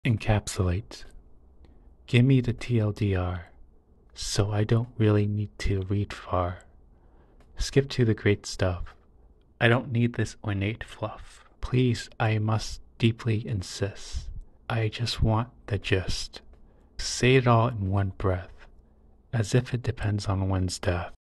Encapsulate. Give me the TLDR, so I don't really need to read far. Skip to the great stuff. I don't need this ornate fluff. Please, I must deeply insist. I just want the gist. Say it all in one breath, as if it depends on one's death.